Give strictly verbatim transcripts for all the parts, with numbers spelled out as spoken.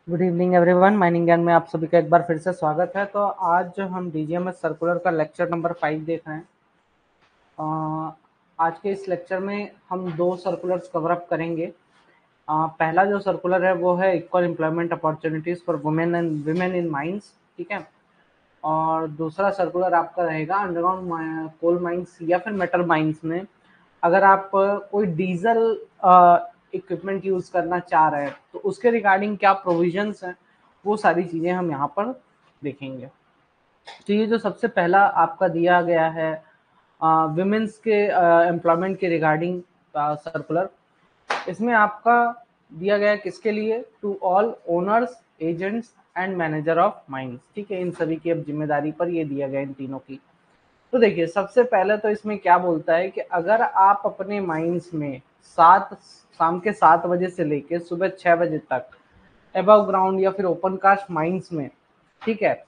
Good evening everyone, mining ज्ञान में आप सभी का एक बार फिर से स्वागत है। तो आज हम डीजीएमएस सर्कुलर का लेक्चर नंबर फाइव देख रहे हैं। अ, आज के इस लेक्चर में हम दो सर्कुलर्स कवर अप करेंगे। अ, पहला जो सर्कुलर है वो है equal employment opportunities for women and women in mines, ठीक है। और दूसरा सर्कुलर आपका रहेगा अंडरग्राउंड कोल माइंस या फिर मेटल माइंस में अगर आप कोई डीजल इक्विपमेंट यूज करना चाह रहे हैं तो उसके रिगार्डिंग क्या प्रोविजंस हैं, वो सारी चीजें हम यहाँ पर देखेंगे। तो ये जो सबसे पहला आपका दिया गया है विमेंस के एम्प्लॉयमेंट के रिगार्डिंग सर्कुलर, इसमें आपका दिया गया किसके लिए, to all owners, agents and manager of mines, ठीक है। इन सभी की अब जिम्मेदारी पर ये दिया गया इन तीनों की। तो देखिए सबसे पहले तो इसमें क्या बोलता है कि अगर आप अपने माइंस में सात शाम के सात बजे से लेकर सुबह छह बजे तक एबव ग्राउंड या फिर ओपन कास्ट माइंस में, ठीक है,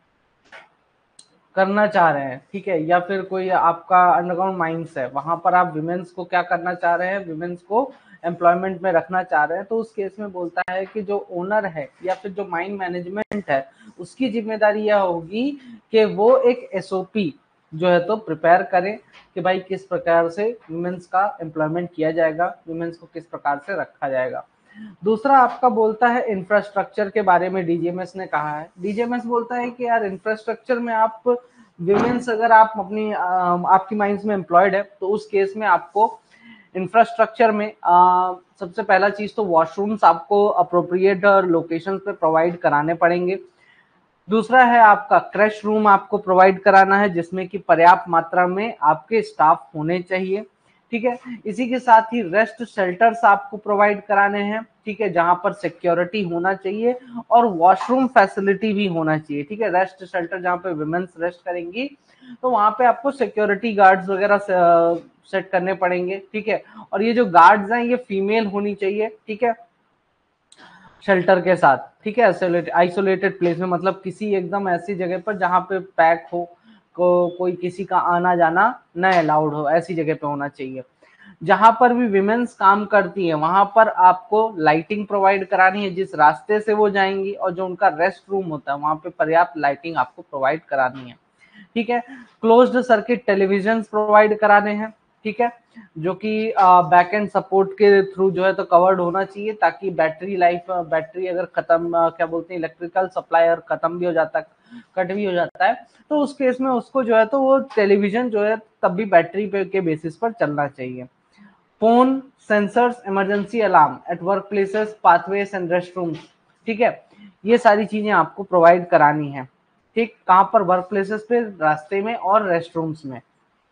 करना चाह रहे हैं, ठीक है, या फिर कोई आपका अंडरग्राउंड माइंस है वहां पर आप विमेंस को क्या करना चाह रहे हैं, विमेंस को एम्प्लॉयमेंट में रखना चाह रहे हैं, तो उस केस में बोलता है कि जो ओनर है या फिर जो माइन मैनेजमेंट है उसकी जिम्मेदारी यह होगी कि वो एक एसओपी जो है तो प्रिपेयर करें कि भाई किस प्रकार से विमेंस का एम्प्लॉयमेंट किया जाएगा, विमेंस को किस प्रकार से रखा जाएगा। दूसरा आपका बोलता है इंफ्रास्ट्रक्चर के बारे में। डीजीएमएस ने कहा है, डीजीएमएस बोलता है कि यार इंफ्रास्ट्रक्चर में आप विमेंस अगर आप अपनी आपकी माइंस में एम्प्लॉयड है तो उस केस में आपको इंफ्रास्ट्रक्चर में आ, सबसे पहला चीज तो वॉशरूम्स आपको अप्रोप्रिएट लोकेशन पे प्रोवाइड कराने पड़ेंगे। दूसरा है आपका क्रैश रूम आपको प्रोवाइड कराना है जिसमें कि पर्याप्त मात्रा में आपके स्टाफ होने चाहिए, ठीक है। इसी के साथ ही रेस्ट शेल्टर्स आपको प्रोवाइड कराने हैं, ठीक है, जहां पर सिक्योरिटी होना चाहिए और वॉशरूम फैसिलिटी भी होना चाहिए, ठीक है। रेस्ट शेल्टर जहां पे विमेंस रेस्ट करेंगी तो वहां पे आपको सिक्योरिटी गार्ड्स वगैरह सेट करने पड़ेंगे, ठीक है। और ये जो गार्ड्स हैं ये फीमेल होनी चाहिए, ठीक है, शेल्टर के साथ, ठीक है। आइसोलेटेड प्लेस में मतलब किसी एकदम ऐसी जगह पर जहां पे पैक हो, को कोई किसी का आना जाना न अलाउड हो, ऐसी जगह पे होना चाहिए। जहां पर भी विमेन्स काम करती है वहां पर आपको लाइटिंग प्रोवाइड करानी है, जिस रास्ते से वो जाएंगी, और जो उनका रेस्ट रूम होता है वहां पे पर्याप्त लाइटिंग आपको प्रोवाइड करानी है, ठीक है। क्लोज्ड सर्किट टेलीविजन प्रोवाइड कराने हैं, ठीक है, जो कि बैक एंड सपोर्ट के थ्रू जो है तो कवर्ड होना चाहिए, ताकि बैटरी लाइफ, बैटरी अगर खत्म, क्या बोलते हैं, इलेक्ट्रिकल सप्लाई अगर खत्म भी हो जाता है, कट भी हो जाता है, तो उस केस में उसको जो है तो वो टेलीविजन जो है तब भी बैटरी पे के बेसिस पर चलना चाहिए। Phone, sensors, emergency alarm at work places, pathways and rest rooms, ठीक है, ये सारी चीजें आपको प्रोवाइड करानी है, ठीक। कहां पर, वर्क प्लेसेस पे, रास्ते में और रेस्ट रूम्स में।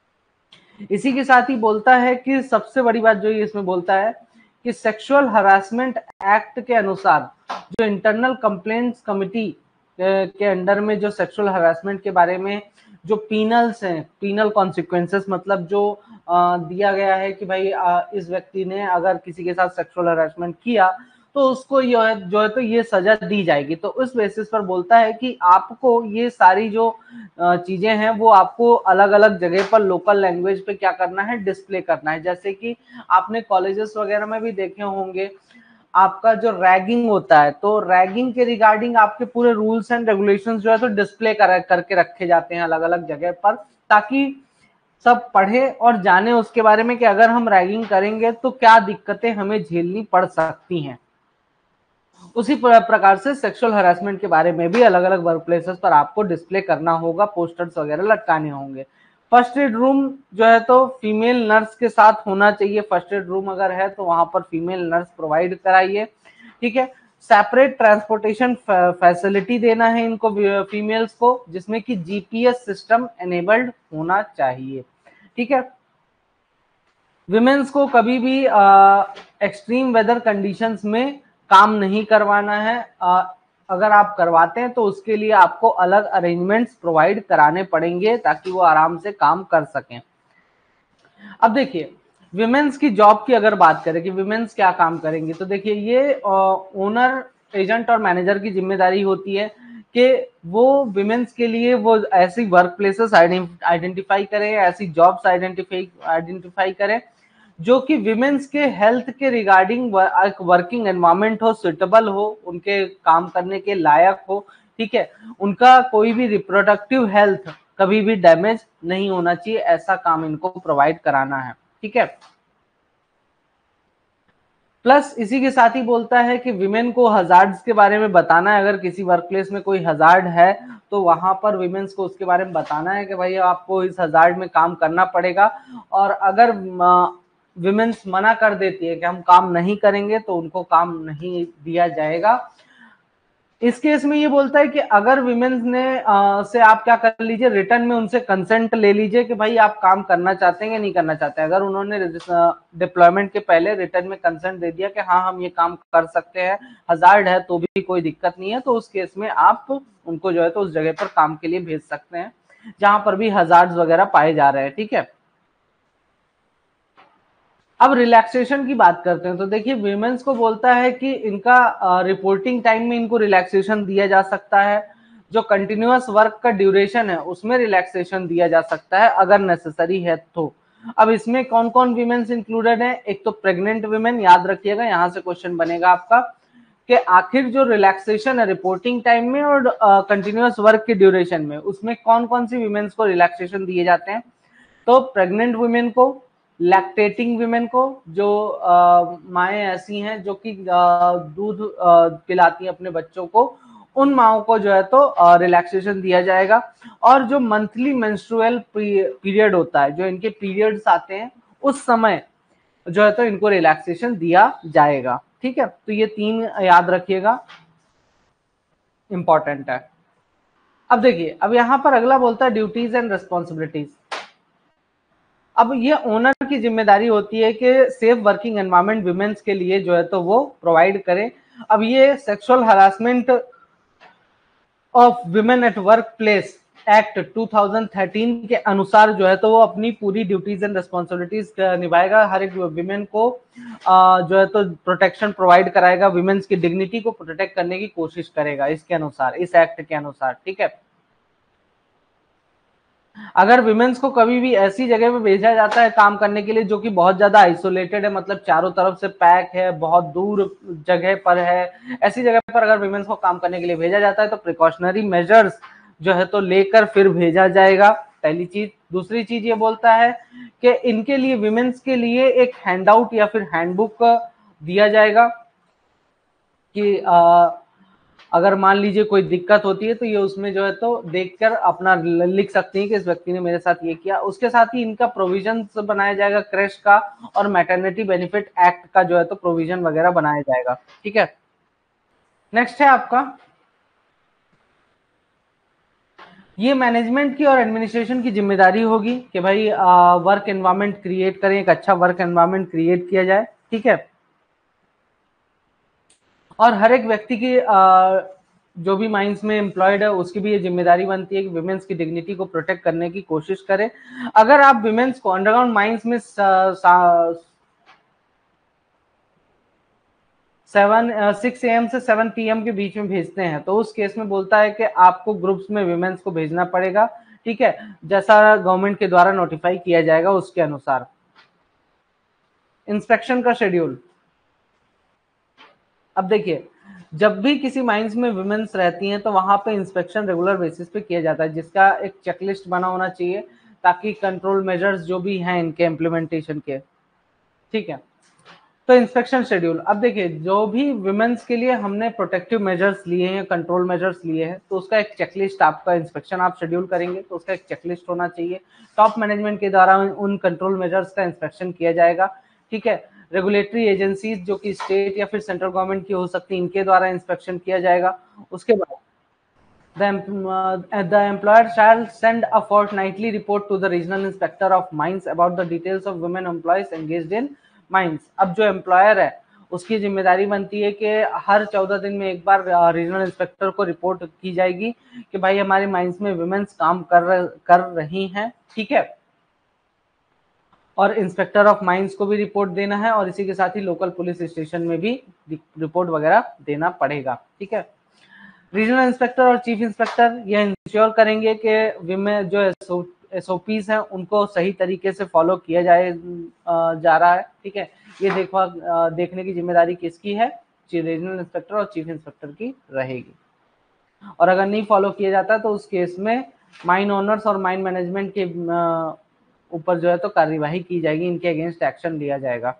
इसी के साथ ही बोलता है कि सबसे बड़ी बात जो ये इसमें बोलता है कि सेक्सुअल हरासमेंट एक्ट के अनुसार जो इंटरनल कंप्लेंट्स कमिटी के अंडर में जो सेक्सुअल हरासमेंट के बारे में जो पीनल्स हैं, पीनल कॉन्सिक्वेंसेस, मतलब जो आ, दिया गया है कि भाई आ, इस व्यक्ति ने अगर किसी के साथ सेक्सुअल हरासमेंट किया तो उसको जो है जो है तो ये सजा दी जाएगी। तो उस बेसिस पर बोलता है कि आपको ये सारी जो चीजें हैं वो आपको अलग अलग जगह पर लोकल लैंग्वेज पे क्या करना है, डिस्प्ले करना है। जैसे कि आपने कॉलेजेस वगैरह में भी देखे होंगे, आपका जो रैगिंग होता है तो रैगिंग के रिगार्डिंग आपके पूरे रूल्स एंड रेगुलेशंस जो है तो डिस्प्ले कर, करके रखे जाते हैं अलग अलग जगह पर, ताकि सब पढ़े और जाने उसके बारे में कि अगर हम रैगिंग करेंगे तो क्या दिक्कतें हमें झेलनी पड़ सकती हैं। उसी प्रकार से सेक्सुअल हरासमेंट के बारे में भी अलग अलग वर्क प्लेसेस पर आपको डिस्प्ले करना होगा, पोस्टर्स वगैरह लटकाने होंगे। फर्स्ट एड रूम जो है तो फीमेल नर्स के साथ होना चाहिए, फर्स्ट एड रूम अगर है तो वहां पर फीमेल नर्स प्रोवाइड कराइए, ठीक है। सेपरेट ट्रांसपोर्टेशन फैसिलिटी देना है इनको, फीमेल्स को, जिसमें कि जीपीएस सिस्टम एनेबल्ड होना चाहिए, ठीक है। विमेन्स को कभी भी एक्सट्रीम वेदर कंडीशंस में काम नहीं करवाना है। आ, अगर आप करवाते हैं तो उसके लिए आपको अलग अरेंजमेंट्स प्रोवाइड कराने पड़ेंगे ताकि वो आराम से काम कर सकें। अब देखिए विमेन्स की जॉब की अगर बात करें कि विमेन्स क्या काम करेंगी, तो देखिए ये ओनर, एजेंट और मैनेजर की जिम्मेदारी होती है कि वो विमेन्स के लिए वो ऐसी वर्क प्लेसेस आइडेंटिफाई करें, ऐसी जॉब्स आइडेंटिफाई आइडेंटिफाई करें जो कि विमेन्स के हेल्थ के रिगार्डिंग वर्किंग एनवायरनमेंट हो, सुटेबल हो, उनके काम करने के लायक हो, ठीक है, उनका कोई भी रिप्रोडक्टिव हेल्थ कभी भी डैमेज नहीं होना चाहिए, ऐसा काम इनको प्रोवाइड कराना है, ठीक है। प्लस इसी के साथ ही बोलता है कि विमेन को हजार्ड्स के बारे में बताना है, अगर किसी वर्क प्लेस में कोई हजार्ड है तो वहां पर विमेन्स को उसके बारे में बताना है कि भाई आपको इस हजार्ड में काम करना पड़ेगा, और अगर विमेन्स मना कर देती है कि हम काम नहीं करेंगे तो उनको काम नहीं दिया जाएगा। इस केस में ये बोलता है कि अगर विमेन्स ने आ, से आप क्या कर लीजिए, रिटर्न में उनसे कंसेंट ले लीजिए कि भाई आप काम करना चाहते हैं या नहीं करना चाहते हैं। अगर उन्होंने डिप्लॉयमेंट के पहले रिटर्न में कंसेंट दे दिया कि हाँ हम ये काम कर सकते हैं, हजार्ड है तो भी कोई दिक्कत नहीं है, तो उस केस में आप उनको जो है तो उस जगह पर काम के लिए भेज सकते हैं जहां पर भी हजार्ड वगैरह पाए जा रहे हैं, ठीक है। अब रिलैक्सेशन की बात करते हैं, तो देखिए विमेन्स को बोलता है कि इनका रिपोर्टिंग टाइम में इनको रिलैक्सेशन दिया जा सकता है, जो कंटिन्यूअस वर्क का ड्यूरेशन है उसमें रिलैक्सेशन दिया जा सकता है अगर नेसेसरी है तो। अब इसमें कौन कौन विमेन्स इंक्लूडेड है, एक तो प्रेग्नेंट विमेन, याद रखिएगा यहां से क्वेश्चन बनेगा आपका कि आखिर जो रिलैक्सेशन है रिपोर्टिंग टाइम में और कंटिन्यूअस वर्क के ड्यूरेशन में, उसमें कौन कौन सी विमेन्स को रिलैक्सेशन दिए जाते हैं। तो प्रेग्नेंट वुमेन को, लैक्टेटिंग वुमेन को, जो माएँ ऐसी हैं जो कि दूध पिलाती हैं अपने बच्चों को, उन माओं को जो है तो रिलैक्सेशन दिया जाएगा। और जो मंथली मेंस्ट्रुअल पीरियड होता है, जो इनके पीरियड्स आते हैं उस समय जो है तो इनको रिलैक्सेशन दिया जाएगा, ठीक है। तो ये तीन याद रखिएगा, इंपॉर्टेंट है। अब देखिए, अब यहां पर अगला बोलता है ड्यूटीज एंड रिस्पॉन्सिबिलिटीज। अब ये ओनर की जिम्मेदारी होती है कि सेफ वर्किंग एनवायरनमेंट विमेन्स के लिए जो है तो वो प्रोवाइड करे। अब ये sexual harassment of women at work place act two thousand thirteen के अनुसार जो है तो वो अपनी पूरी ड्यूटीज एंड रिस्पॉन्सिबिलिटीज निभाएगा, हर एक विमेन को जो है तो प्रोटेक्शन प्रोवाइड कराएगा, विमेन्स की डिग्निटी को प्रोटेक्ट करने की कोशिश करेगा इसके अनुसार, इस एक्ट के अनुसार, ठीक है। अगर विमेन्स को कभी भी ऐसी जगह पे भेजा जाता है काम करने के लिए जो कि बहुत ज्यादा आइसोलेटेड है, मतलब चारों तरफ से पैक है, बहुत दूर जगह पर है, ऐसी जगह पर अगर विमेन्स को काम करने के लिए भेजा जाता है तो प्रिकॉशनरी मेजर्स जो है तो लेकर फिर भेजा जाएगा, पहली चीज। दूसरी चीज ये बोलता है कि इनके लिए, विमेन्स के लिए एक हैंडआउट या फिर हैंडबुक दिया जाएगा कि आ, अगर मान लीजिए कोई दिक्कत होती है तो ये उसमें जो है तो देखकर अपना लिख सकती है कि इस व्यक्ति ने मेरे साथ ये किया। उसके साथ ही इनका प्रोविजन बनाया जाएगा क्रेश का, और मैटरनिटी बेनिफिट एक्ट का जो है तो प्रोविजन वगैरह बनाया जाएगा, ठीक है। नेक्स्ट है आपका, ये मैनेजमेंट की और एडमिनिस्ट्रेशन की जिम्मेदारी होगी कि भाई वर्क एनवायरनमेंट क्रिएट करें, एक अच्छा वर्क एनवायरनमेंट क्रिएट किया जाए, ठीक है। और हर एक व्यक्ति की आ, जो भी माइंस में एम्प्लॉयड है उसकी भी ये जिम्मेदारी बनती है कि विमेन्स की डिग्निटी को प्रोटेक्ट करने की कोशिश करे। अगर आप विमेन्स को अंडरग्राउंड माइंस में सेवन सिक्स ए एम से सेवन पी एम के बीच में भेजते हैं तो उस केस में बोलता है कि आपको ग्रुप्स में विमेन्स को भेजना पड़ेगा, ठीक है, जैसा गवर्नमेंट के द्वारा नोटिफाई किया जाएगा उसके अनुसार। इंस्पेक्शन का शेड्यूल, अब देखिए जब भी किसी माइंस में विमेन्स रहती हैं तो वहां पे इंस्पेक्शन रेगुलर बेसिस पे किया जाता है, जिसका एक चेकलिस्ट बना होना चाहिए ताकि कंट्रोल मेजर्स जो भी हैं इनके इम्प्लीमेंटेशन के, ठीक है। तो इंस्पेक्शन शेड्यूल, अब देखिए जो भी विमेन्स के लिए हमने प्रोटेक्टिव मेजर्स लिए हैं, कंट्रोल मेजर्स लिए हैं, तो उसका एक चेकलिस्ट, आपका इंस्पेक्शन आप शेड्यूल करेंगे तो उसका एक चेकलिस्ट होना चाहिए। टॉप मैनेजमेंट के द्वारा उन कंट्रोल मेजर्स का इंस्पेक्शन किया जाएगा, ठीक है। रेगुलेटरी एजेंसीज जो कि स्टेट या फिर सेंट्रल गवर्नमेंट की हो सकती है, इनके द्वारा इंस्पेक्शन किया जाएगा। उसके बाद The, uh, the employer shall send a fortnightly report to the regional inspector of mines about the details of women employees engaged in mines। अब जो एम्प्लॉयर है उसकी जिम्मेदारी बनती है कि हर चौदह दिन में एक बार रीजनल इंस्पेक्टर को रिपोर्ट की जाएगी कि भाई हमारे माइंस में विमेन्स काम कर कर रही हैं, ठीक है। और इंस्पेक्टर ऑफ माइंस को भी रिपोर्ट देना है और इसी के साथ ही लोकल पुलिस स्टेशन में भी रिपोर्ट वगैरह देना पड़ेगा, ठीक है। रीजनल इंस्पेक्टर और चीफ इंस्पेक्टर ये इंश्योर करेंगे कि विमेन जो है एसओपीज हैं उनको सही तरीके से फॉलो किया जाए जा रहा है, ठीक है। ये देखवा देखने की जिम्मेदारी किसकी है, रीजनल इंस्पेक्टर और चीफ इंस्पेक्टर की रहेगी। और अगर नहीं फॉलो किया जाता तो उस केस में माइन ओनर्स और माइन मैनेजमेंट के ऊपर जो है तो कार्यवाही की जाएगी, इनके अगेंस्ट एक्शन लिया जाएगा।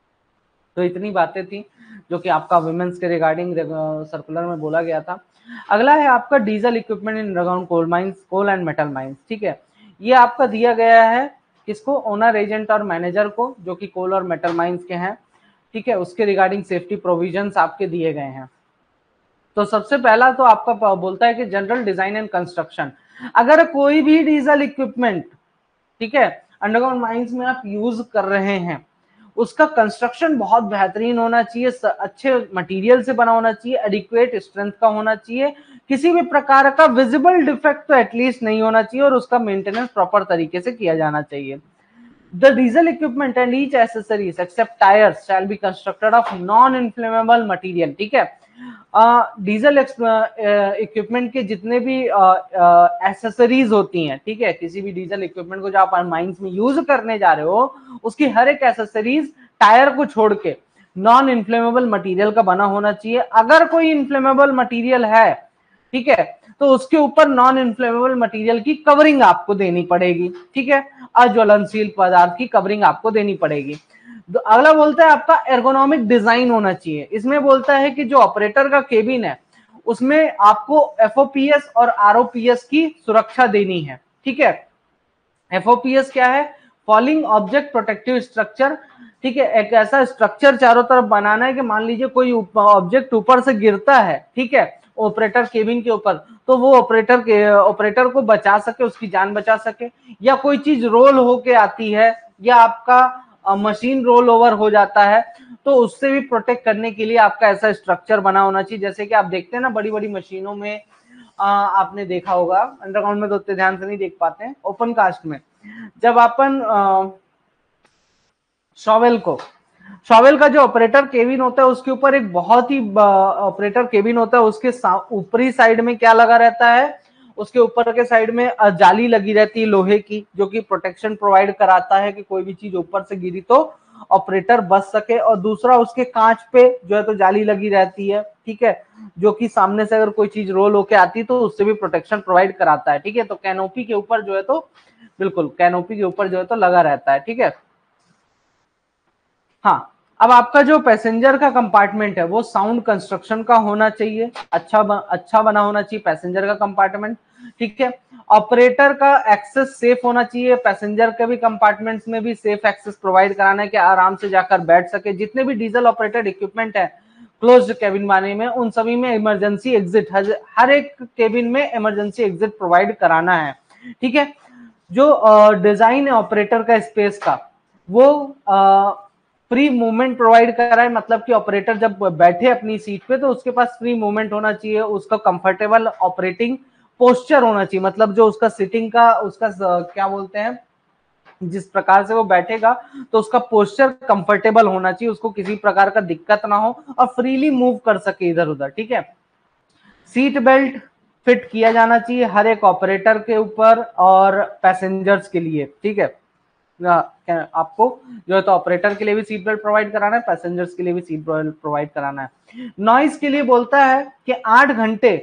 तो इतनी बातें थी जो कि आपका विमेंस के रिगार्डिंग सर्कुलर में बोला गया था। अगला है आपका diesel equipment in underground coal mines, coal and metal mines, ठीक है। ये आपका दिया गया है किसको, ओनर, एजेंट और मैनेजर को, जो कि कोल और मेटल माइंस के हैं, ठीक है। उसके रिगार्डिंग सेफ्टी प्रोविजंस आपके दिए गए हैं। तो सबसे पहला तो आपका बोलता है कि जनरल डिजाइन एंड कंस्ट्रक्शन, अगर कोई भी डीजल इक्विपमेंट, ठीक है, अंडरग्राउंड माइंस में आप यूज कर रहे हैं, उसका कंस्ट्रक्शन बहुत बेहतरीन होना चाहिए, अच्छे मटेरियल से बना होना चाहिए, एडिक्वेट स्ट्रेंथ का होना चाहिए, किसी भी प्रकार का विजिबल डिफेक्ट तो एटलीस्ट नहीं होना चाहिए, और उसका मेंटेनेंस प्रॉपर तरीके से किया जाना चाहिए। The diesel equipment and each accessories except tires shall be constructed of non-inflammable material, ठीक है। डीजल इक्विपमेंट के जितने भी एसेसरीज uh, uh, होती हैं, ठीक है, किसी भी डीजल इक्विपमेंट को जो आप माइंस में यूज करने जा रहे हो, उसकी हर एक एसेसरीज टायर को छोड़ के नॉन इन्फ्लेमेबल मटेरियल का बना होना चाहिए। अगर कोई इन्फ्लेमेबल मटेरियल है, ठीक है, तो उसके ऊपर नॉन इन्फ्लेमेबल मटेरियल की कवरिंग आपको देनी पड़ेगी, ठीक है, अज्वलनशील पदार्थ की कवरिंग आपको देनी पड़ेगी। अगला बोलता है आपका एर्गोनॉमिक डिजाइन होना चाहिए। इसमें बोलता है कि जो ऑपरेटर का केबिन है उसमें आपको एफओपीएस और आरओपीएस की सुरक्षा देनी है, ठीक है। एफओपीएस क्या है, फॉलिंग ऑब्जेक्ट प्रोटेक्टिव स्ट्रक्चर, ठीक है। एक ऐसा स्ट्रक्चर चारों तरफ बनाना है कि मान लीजिए कोई ऑब्जेक्ट ऊपर से गिरता है, ठीक है, ऑपरेटर केबिन के ऊपर, तो वो ऑपरेटर के ऑपरेटर को बचा सके, उसकी जान बचा सके, या कोई चीज रोल होके आती है, या आपका मशीन रोल ओवर हो जाता है, तो उससे भी प्रोटेक्ट करने के लिए आपका ऐसा स्ट्रक्चर बना होना चाहिए। जैसे कि आप देखते हैं ना बड़ी बड़ी मशीनों में, आ, आपने देखा होगा, अंडरग्राउंड में तो उतने ध्यान से नहीं देख पाते हैं, ओपन कास्ट में जब अपन शॉवेल को शॉवेल का जो ऑपरेटर केबिन होता है उसके ऊपर एक बहुत ही ऑपरेटर केबिन होता है, उसके ऊपरी साइड में क्या लगा रहता है, उसके ऊपर के साइड में जाली लगी रहती है लोहे की, जो कि प्रोटेक्शन प्रोवाइड कराता है कि कोई भी चीज ऊपर से गिरी तो ऑपरेटर बच सके। और दूसरा उसके कांच पे जो है तो जाली लगी रहती है, ठीक है, जो कि सामने से अगर कोई चीज रोल होके आती तो उससे भी प्रोटेक्शन प्रोवाइड कराता है, ठीक है। तो कैनोपी के ऊपर जो है तो बिल्कुल कैनोपी के ऊपर जो है तो लगा रहता है, ठीक है। हाँ, अब आपका जो पैसेंजर का कंपार्टमेंट है वो साउंड कंस्ट्रक्शन का होना चाहिए, अच्छा ब, अच्छा बना होना चाहिए पैसेंजर का कंपार्टमेंट, ठीक है। ऑपरेटर का एक्सेस सेफ होना चाहिए, पैसेंजर के भी कंपार्टमेंट्स में भी सेफ एक्सेस प्रोवाइड कराना है कि आराम से जाकर बैठ सके। जितने भी डीजल ऑपरेटेड इक्विपमेंट है क्लोज्ड केबिन वाले में, उन सभी में इमरजेंसी एग्जिट, हर एक केबिन में इमरजेंसी एग्जिट प्रोवाइड कराना है, ठीक है। जो डिजाइन है ऑपरेटर का स्पेस का, वो आ, फ्री मूवमेंट प्रोवाइड कराए, मतलब कि ऑपरेटर जब बैठे अपनी सीट पे तो उसके पास फ्री मूवमेंट होना चाहिए, उसका कंफर्टेबल ऑपरेटिंग पोस्चर होना चाहिए, मतलब जो उसका सिटिंग का उसका क्या बोलते हैं, जिस प्रकार से वो बैठेगा तो उसका पोस्चर कंफर्टेबल होना चाहिए, उसको किसी प्रकार का दिक्कत ना हो और फ्रीली मूव कर सके इधर उधर, ठीक है। सीट बेल्ट फिट किया जाना चाहिए हर एक ऑपरेटर के ऊपर और पैसेंजर्स के लिए, ठीक है। आपको जो है तो ऑपरेटर के लिए भी सीट बेल्ट प्रोवाइड कराना है, पैसेंजर्स के लिए भी सीट बेल्ट प्रोवाइड कराना है। नॉइज के लिए बोलता है कि आठ घंटे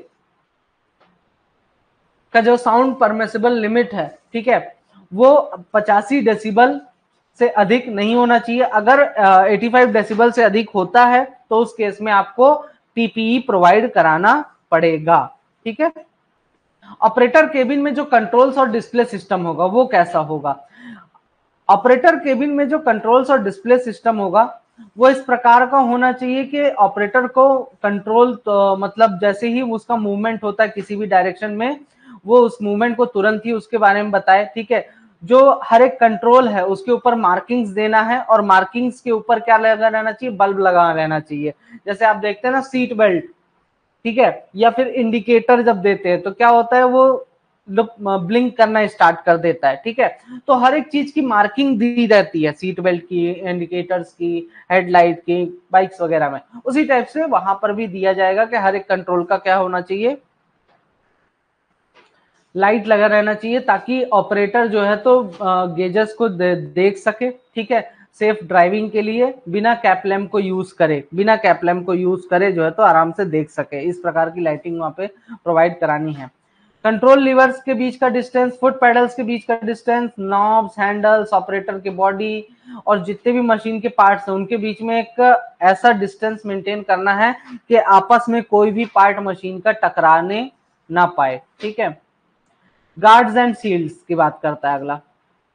का जो साउंड परमिसिबल लिमिट है, ठीक है, वो पचासी डेसिबल से अधिक नहीं होना चाहिए। अगर पचासी डेसिबल से अधिक होता है तो उस केस में आपको पीपीई प्रोवाइड कराना पड़ेगा, ठीक है। ऑपरेटर केबिन में जो कंट्रोल्स और डिस्प्ले सिस्टम होगा वो कैसा होगा, ऑपरेटर केबिन में जो कंट्रोल्स और डिस्प्ले सिस्टम होगा वो इस प्रकार का होना चाहिए कि ऑपरेटर को कंट्रोल तो, मतलब जैसे ही उसका मूवमेंट होता है किसी भी डायरेक्शन में, वो उस मूवमेंट को तुरंत ही उसके बारे में बताए, ठीक है। जो हर एक कंट्रोल है उसके ऊपर मार्किंग्स देना है, और मार्किंग्स के ऊपर क्या लगा रहना चाहिए, बल्ब लगा रहना चाहिए। जैसे आप देखते हैं ना सीट बेल्ट, ठीक है, या फिर इंडिकेटर जब देते हैं तो क्या होता है, वो ब्लिंक करना स्टार्ट कर देता है, ठीक है। तो हर एक चीज की मार्किंग दी रहती है, सीट बेल्ट की, इंडिकेटर्स की, हेडलाइट की, बाइक्स वगैरह में, उसी टाइप से वहां पर भी दिया जाएगा कि हर एक कंट्रोल का क्या होना चाहिए, लाइट लगा रहना चाहिए ताकि ऑपरेटर जो है तो गेजेस को दे, देख सके, ठीक है, सेफ ड्राइविंग के लिए बिना कैप लैम्प को यूज करे, बिना कैप लैम्प को यूज करे जो है तो आराम से देख सके, इस प्रकार की लाइटिंग वहां पे प्रोवाइड करानी है। कंट्रोल लीवर्स के बीच का डिस्टेंस, फुट पैडल्स के बीच का डिस्टेंस, नॉब्स, हैंडल्स, ऑपरेटर की बॉडी और जितने भी मशीन के पार्ट्स हैं उनके बीच में एक ऐसा डिस्टेंस मेंटेन करना है कि आपस में कोई भी पार्ट मशीन का टकराने ना पाए, ठीक है। गार्ड्स एंड शील्ड्स की बात करता है अगला।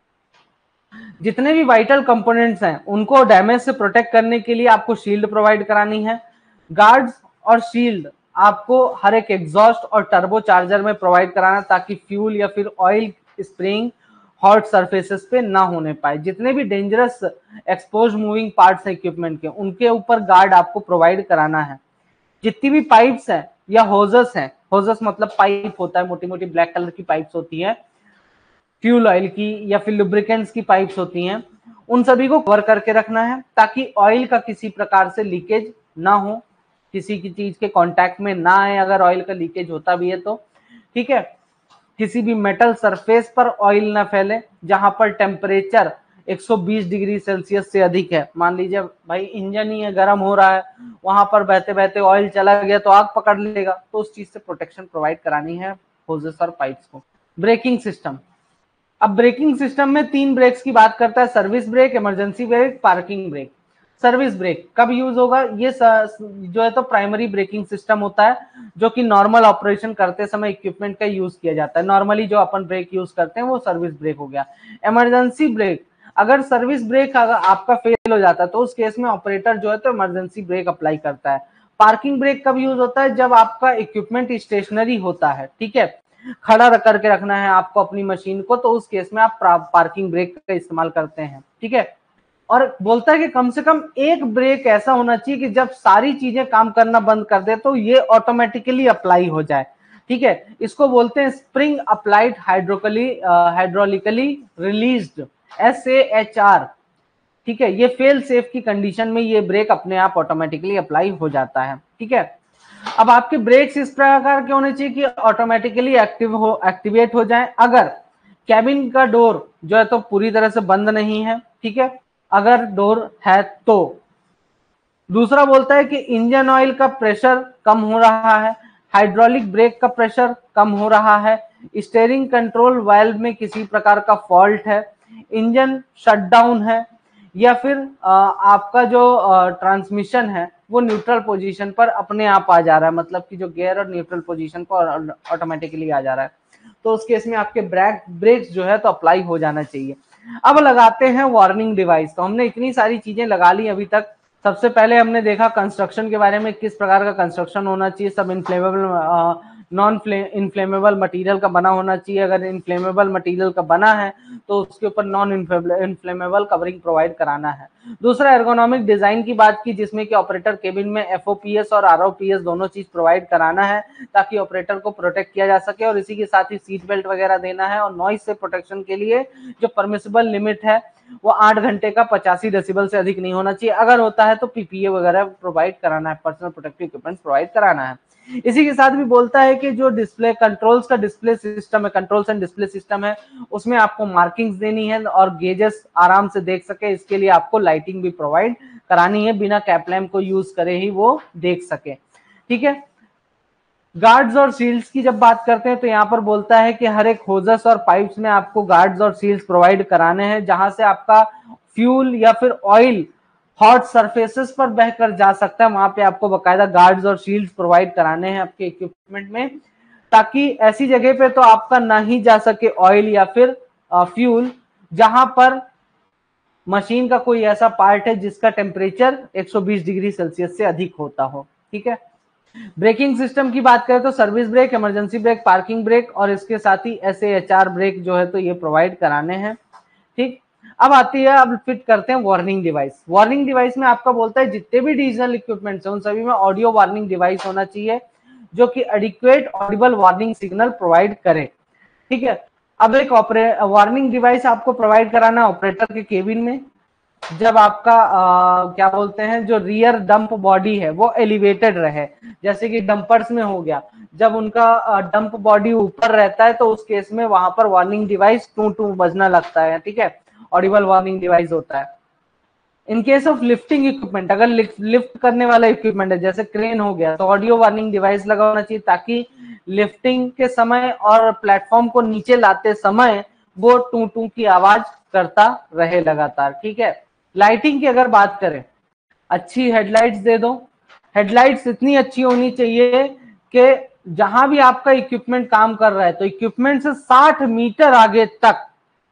जितने भी वाइटल कंपोनेंट्स हैं उनको डैमेज से प्रोटेक्ट करने के लिए आपको शील्ड प्रोवाइड करानी है। गार्ड्स और शील्ड आपको हर एक एग्जॉस्ट और टर्बो चार्जर में प्रोवाइड कराना ताकि फ्यूल या फिर ऑयल स्प्रेइंग हॉट सरफेसेस पे ना होने पाए। जितने भी डेंजरस एक्सपोज मूविंग पार्ट्स हैं इक्विपमेंट के उनके ऊपर गार्ड आपको प्रोवाइड कराना है। जितनी भी पाइप्स हैं या होजस हैं, होजस मतलब पाइप होता है, मोटी मोटी ब्लैक कलर की पाइप्स होती है, फ्यूल ऑयल की या फिर लुब्रिकेंट्स की पाइप्स होती हैं, उन सभी को कवर करके रखना है ताकि ऑयल का किसी प्रकार से लीकेज ना हो, किसी की चीज के कांटेक्ट में ना आए अगर ऑयल का लीकेज होता भी है तो, ठीक है। किसी भी मेटल सरफेस पर ऑयल ना फैले जहां पर टेम्परेचर एक सौ बीस डिग्री सेल्सियस से अधिक है। मान लीजिए भाई इंजन ही है, गर्म हो रहा है, वहां पर बहते बहते ऑयल चला गया तो आग पकड़ लेगा, तो उस चीज से प्रोटेक्शन प्रोवाइड करानी है होजेस और पाइप्स को। ब्रेकिंग सिस्टम, अब ब्रेकिंग सिस्टम में तीन ब्रेक्स की बात करता है, service brake, emergency brake, parking brake. Service brake कब यूज होगा, ये जो है तो प्राइमरी ब्रेकिंग सिस्टम होता है जो कि नॉर्मल ऑपरेशन करते समय इक्विपमेंट का यूज किया जाता है। नॉर्मली जो अपन ब्रेक यूज करते हैं वो सर्विस ब्रेक हो गया। इमरजेंसी ब्रेक, अगर सर्विस ब्रेक अगर आपका फेल हो जाता है तो उस केस में ऑपरेटर जो है तो इमरजेंसी ब्रेक अप्लाई करता है। पार्किंग ब्रेक कब यूज होता है, जब आपका इक्विपमेंट स्टेशनरी होता है, ठीक है, खड़ा रख करके रखना है आपको अपनी मशीन को, तो उस केस में आप पार्किंग ब्रेक का इस्तेमाल करते हैं, ठीक है। और बोलता है कि कम से कम एक ब्रेक ऐसा होना चाहिए कि जब सारी चीजें काम करना बंद कर दे तो ये ऑटोमेटिकली अप्लाई हो जाए, ठीक है। इसको बोलते हैं spring applied hydraulically hydraulically released, S A H R, ठीक है। ये फेल सेफ की कंडीशन में ये ब्रेक अपने आप ऑटोमेटिकली अप्लाई हो जाता है, ठीक है। अब आपके ब्रेक्स इस प्रकार के होने चाहिए कि ऑटोमेटिकली एक्टिव हो एक्टिवेट हो जाए अगर कैबिन का डोर जो है तो पूरी तरह से बंद नहीं है, ठीक है, अगर डोर है तो। दूसरा बोलता है कि इंजन ऑयल का प्रेशर कम हो रहा है, हाइड्रोलिक ब्रेक का प्रेशर कम हो रहा है, स्टीयरिंग कंट्रोल वाल्व में किसी प्रकार का फॉल्ट है, इंजन शटडाउन है, या फिर आपका जो ट्रांसमिशन है वो न्यूट्रल पोजीशन पर अपने आप आ जा रहा है, मतलब कि जो गियर और न्यूट्रल पोजीशन पर ऑटोमेटिकली आ जा रहा है, तो उस केस में आपके ब्रेक ब्रेक्स जो है तो अप्लाई हो जाना चाहिए। अब लगाते हैं वार्निंग डिवाइस। तो हमने इतनी सारी चीजें लगा ली अभी तक। सबसे पहले हमने देखा कंस्ट्रक्शन के बारे में, किस प्रकार का कंस्ट्रक्शन होना चाहिए, सब इनफ्लेमेबल नॉन इनफ्लेमेबल मटेरियल का बना होना चाहिए, अगर इनफ्लेमेबल मटेरियल का बना है तो उसके ऊपर नॉन इनफ्लेमेबल कवरिंग प्रोवाइड कराना है। दूसरा एर्गोनॉमिक डिजाइन की बात की, जिसमें कि ऑपरेटर केबिन में एफ ओ पी एस और आर ओ पी एस दोनों चीज प्रोवाइड कराना है ताकि ऑपरेटर को प्रोटेक्ट किया जा सके, और इसी के साथ ही सीट बेल्ट वगैरह देना है। और नॉइस से प्रोटेक्शन के लिए जो परमिसिबल लिमिट है वो आठ घंटे का पचासी डेसिबल से अधिक नहीं होना चाहिए, अगर होता है तो पी पी ए वगैरह प्रोवाइड कराना है, पर्सनल प्रोटेक्टिव इक्विपमेंट प्रोवाइड कराना है। इसी के साथ भी बोलता है कि जो डिस्प्ले कंट्रोल्स का डिस्प्ले सिस्टम है, कंट्रोल्स एंड डिस्प्ले सिस्टम है, उसमें आपको मार्किंग्स देनी है और गेजेस आराम से देख सके, इसके लिए आपको लाइटिंग भी प्रोवाइड करानी है, बिना कैप लैम्प को यूज करे ही वो देख सके, ठीक है। गार्ड्स और सील्स की जब बात करते हैं तो यहाँ पर बोलता है कि हर एक होजस और पाइप्स में आपको गार्ड्स और सील्स प्रोवाइड कराने हैं, जहां से आपका फ्यूल या फिर ऑयल हॉट सरफेसेस पर बहकर जा सकता है, वहां पे आपको बकायदा गार्ड्स और शील्ड्स प्रोवाइड कराने हैं आपके इक्विपमेंट में, ताकि ऐसी जगह पे तो आपका ना ही जा सके ऑयल या फिर फ्यूल जहां पर मशीन का कोई ऐसा पार्ट है जिसका टेम्परेचर एक सौ बीस डिग्री सेल्सियस से अधिक होता हो, ठीक है। ब्रेकिंग सिस्टम की बात करें तो service brake, emergency brake, parking brake और इसके साथ ही S A H R brake जो है तो ये प्रोवाइड कराने हैं, ठीक। अब आती है, अब फिट करते हैं वार्निंग डिवाइस। वार्निंग डिवाइस में आपका बोलता है जितने भी डिजिटल इक्विपमेंट्स हैं उन सभी में ऑडियो वार्निंग डिवाइस होना चाहिए जो कि adequate audible warning signal provide करे, ठीक है। अब एक वार्निंग डिवाइस आपको प्रोवाइड कराना है ऑपरेटर के केबिन में, जब आपका आ, क्या बोलते हैं जो रियर डंप बॉडी है वो एलिवेटेड रहे, जैसे कि डंपर्स में हो गया, जब उनका डंप बॉडी ऊपर रहता है तो उस केस में वहां पर वार्निंग डिवाइस टू टू बजना लगता है, ठीक है, ऑडिबल वार्निंग डिवाइस होता है। In case of lifting equipment, अगर लिफ्ट, लिफ्ट करने वाला इक्विपमेंट है जैसे क्रेन हो गया, तो ऑडियो वार्निंग डिवाइस लगा होना चाहिए ताकि लिफ्टिंग के समय और प्लेटफॉर्म को नीचे लाते समय वो टू टू की आवाज करता रहे लगातार, ठीक है। लाइटिंग की अगर बात करें, अच्छी हेडलाइट्स दे दो। हेडलाइट्स इतनी अच्छी होनी चाहिए कि जहां भी आपका इक्विपमेंट काम कर रहा है तो इक्विपमेंट से साठ मीटर आगे तक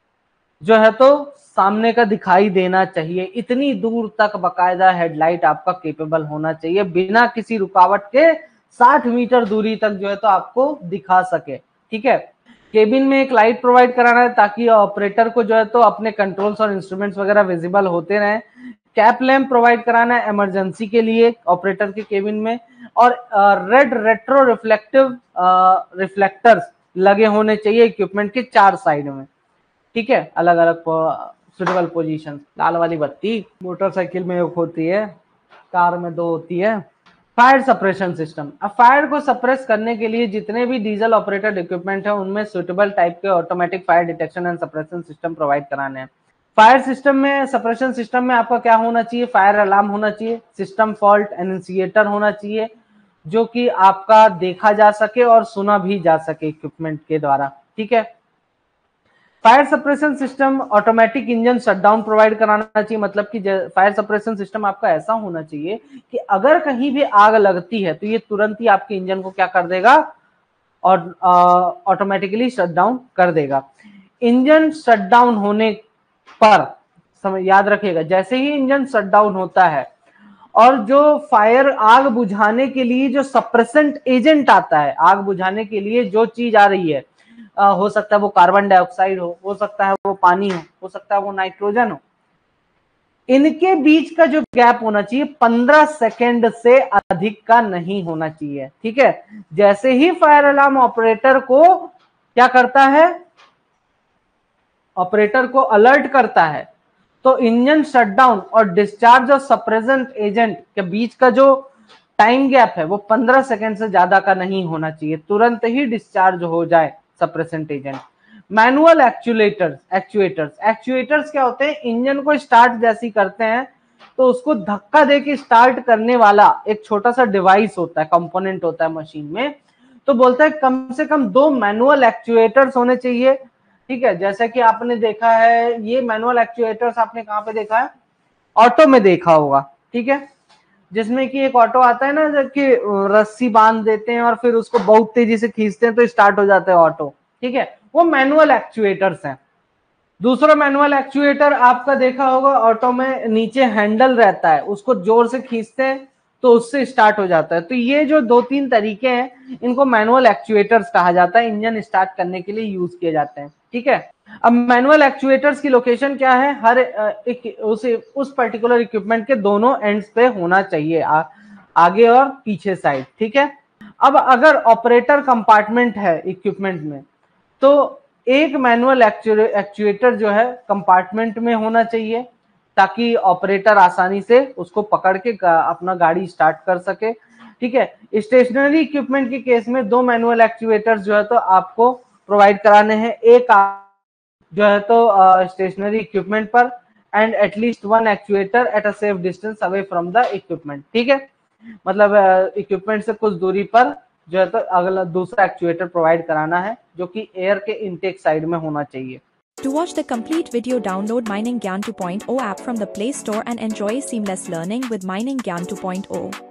जो है तो सामने का दिखाई देना चाहिए, इतनी दूर तक बकायदा हेडलाइट आपका केपेबल होना चाहिए, बिना किसी रुकावट के साठ मीटर दूरी तक जो है तो आपको दिखा सके, ठीक है। केबिन में एक लाइट प्रोवाइड कराना है ताकि ऑपरेटर को जो है तो अपने कंट्रोल्स और इंस्ट्रूमेंट्स वगैरह विजिबल होते रहे। कैप लैम्प प्रोवाइड कराना है इमरजेंसी के लिए ऑपरेटर के केबिन में, और रेड रेट्रो रिफ्लेक्टिव रिफ्लेक्टर्स लगे होने चाहिए इक्विपमेंट के चार साइड में, ठीक है, अलग अलग सुटेबल पोजीशन। लाल वाली बत्ती मोटरसाइकिल में एक होती है, कार में दो होती है। फायर सप्रेशन सिस्टम, अब फायर को सप्रेस करने के लिए जितने भी डीजल ऑपरेटेड इक्विपमेंट है उनमें सुटेबल टाइप के automatic fire detection and suppression system provide कराने हैं। फायर सिस्टम में, सप्रेशन सिस्टम में आपका क्या होना चाहिए, फायर अलार्म होना चाहिए, सिस्टम फॉल्ट एनंसिएटर होना चाहिए जो कि आपका देखा जा सके और सुना भी जा सके इक्विपमेंट के द्वारा, ठीक है। Fire suppression system automatic engine shutdown provide कराना चाहिए, मतलब कि फायर सप्रेशन सिस्टम आपका ऐसा होना चाहिए कि अगर कहीं भी आग लगती है तो ये तुरंत ही आपके इंजन को क्या कर देगा, और ऑटोमेटिकली शटडाउन कर देगा। इंजन शटडाउन होने पर समझ याद रखिएगा, जैसे ही इंजन शटडाउन होता है और जो फायर आग बुझाने के लिए जो सप्रेसेंट एजेंट आता है, आग बुझाने के लिए जो चीज आ रही है, आ, हो सकता है वो कार्बन डाइऑक्साइड हो हो सकता है वो पानी हो हो सकता है वो नाइट्रोजन हो, इनके बीच का जो गैप होना चाहिए पंद्रह सेकेंड से अधिक का नहीं होना चाहिए, ठीक है। जैसे ही फायर अलार्म ऑपरेटर को क्या करता है, ऑपरेटर को अलर्ट करता है, तो इंजन शटडाउन और डिस्चार्ज ऑफ सप्रेसेंट एजेंट के बीच का जो टाइम गैप है वो पंद्रह सेकेंड से ज्यादा का नहीं होना चाहिए, तुरंत ही डिस्चार्ज हो जाए suppressant agent. Manual actuators, actuators actuators क्या होते हैं, इंजन को स्टार्ट जैसी करते हैं तो उसको धक्का देके स्टार्ट करने वाला एक छोटा सा डिवाइस होता है, कंपोनेंट होता है मशीन में, तो बोलता है कम से कम दो मैनुअल एक्चुएटर्स होने चाहिए, ठीक है। जैसे कि आपने देखा है ये मैनुअल एक्चुएटर्स आपने कहां पे देखा है, ऑटो में देखा होगा, ठीक है, जिसमें कि एक ऑटो आता है ना कि रस्सी बांध देते हैं और फिर उसको बहुत तेजी से खींचते हैं तो स्टार्ट हो जाता है ऑटो, ठीक है, वो मैनुअल एक्चुएटर्स हैं। दूसरा मैनुअल एक्चुएटर आपका देखा होगा ऑटो में नीचे हैंडल रहता है, उसको जोर से खींचते हैं तो उससे स्टार्ट हो जाता है। तो ये जो दो तीन तरीके हैं इनको मैनुअल एक्चुएटर्स कहा जाता है, इंजन स्टार्ट करने के लिए यूज किए जाते हैं, ठीक है। अब मैनुअल एक्चुएटर्स की लोकेशन क्या है, हर एक उस उस पर्टिकुलर इक्विपमेंट के दोनों एंड्स पे होना चाहिए, आ, आगे और पीछे साइड, ठीक है। अब अगर ऑपरेटर कंपार्टमेंट है इक्विपमेंट में तो एक मैनुअल एक्चुएटर जो है कंपार्टमेंट में होना चाहिए ताकि ऑपरेटर आसानी से उसको पकड़ के अपना गाड़ी स्टार्ट कर सके, ठीक है। स्टेशनरी इक्विपमेंट के केस में दो मैनुअल एक्चुएटर्स जो है तो आपको प्रोवाइड कराने हैं, एक जो है तो स्टेशनरी इक्विपमेंट पर and at least one actuator at a safe distance away from the equipment, ठीक है, मतलब इक्विपमेंट से कुछ दूरी पर जो है तो अगला दूसरा एक्चुएटर प्रोवाइड कराना है जो कि एयर के इनटेक साइड में होना चाहिए। To watch the complete video, download Mining Gyan two point oh app from the Play Store and enjoy seamless learning with Mining Gyan two point oh.